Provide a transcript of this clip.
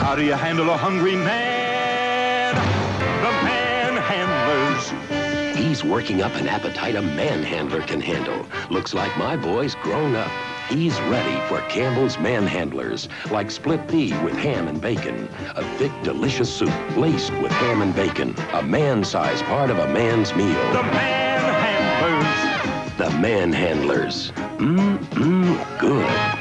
How do you handle a hungry man? The manhandlers. He's working up an appetite a manhandler can handle. Looks like my boy's grown up. He's ready for Campbell's manhandlers, like split pea with ham and bacon, a thick, delicious soup laced with ham and bacon, a man-sized part of a man's meal. The manhandlers. The manhandlers. Good.